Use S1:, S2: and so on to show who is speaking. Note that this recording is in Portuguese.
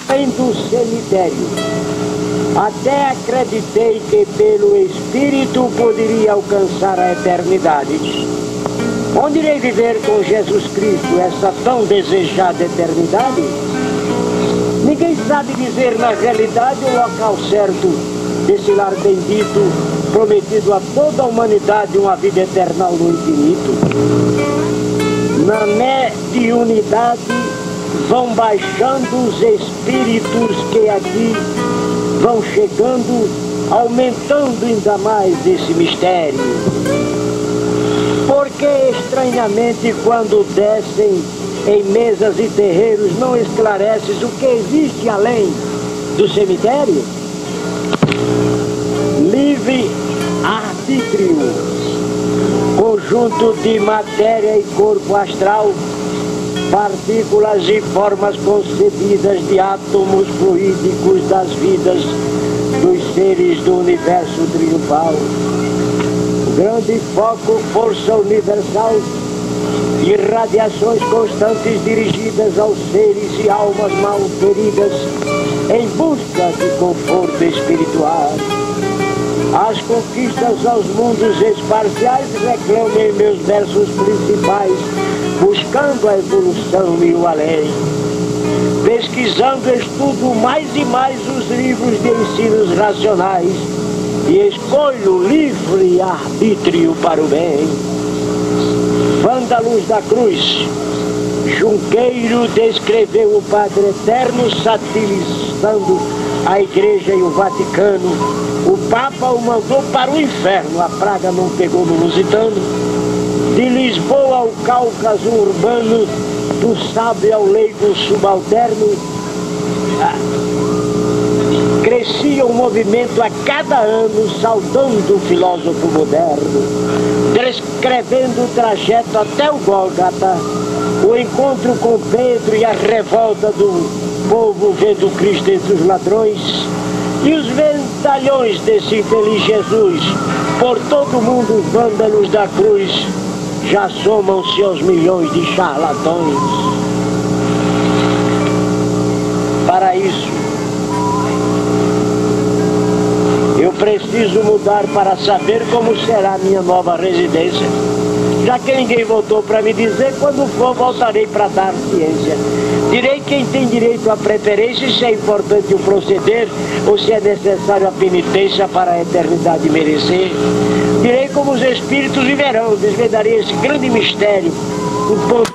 S1: do cemitério. Até acreditei que pelo Espírito poderia alcançar a eternidade. Onde irei viver com Jesus Cristo essa tão desejada eternidade? Ninguém sabe dizer na realidade o local certo desse lar bendito, prometido a toda a humanidade uma vida eterna no infinito. Na mediunidade vão baixando os espíritos que aqui vão chegando, aumentando ainda mais esse mistério. Porque estranhamente quando descem em mesas e terreiros não esclareces o que existe além do cemitério? Livre arbítrio, conjunto de matéria e corpo astral, partículas e formas concebidas de átomos fluídicos das vidas dos seres do universo triunfal. Grande foco, força universal e radiações constantes dirigidas aos seres e almas mal feridas em busca de conforto espiritual. As conquistas aos mundos espaciais reclamam em meus versos principais, buscando a evolução e o além. Pesquisando, estudo mais e mais os livros de ensinos racionais e escolho livre arbítrio para o bem. Vândalos da Cruz, Junqueiro descreveu o Padre Eterno satirizando a Igreja e o Vaticano. O Papa o mandou para o inferno, a praga não pegou no lusitano. De Lisboa ao Cáucaso urbano, do sábio ao leigo subalterno, crescia o movimento a cada ano, saudando o filósofo moderno, descrevendo o trajeto até o Gólgota, o encontro com Pedro e a revolta do povo vendo Cristo entre os ladrões, e os ventalhões desse infeliz Jesus, por todo o mundo os vândalos da cruz, já somam-se aos milhões de charlatões. Para isso, eu preciso mudar para saber como será a minha nova residência. Já que ninguém voltou para me dizer, quando for voltarei para dar ciência. Direi quem tem direito à preferência, se é importante o proceder ou se é necessário a penitência para a eternidade merecer. Direi como os espíritos viverão, desvendarei esse grande mistério, um ponto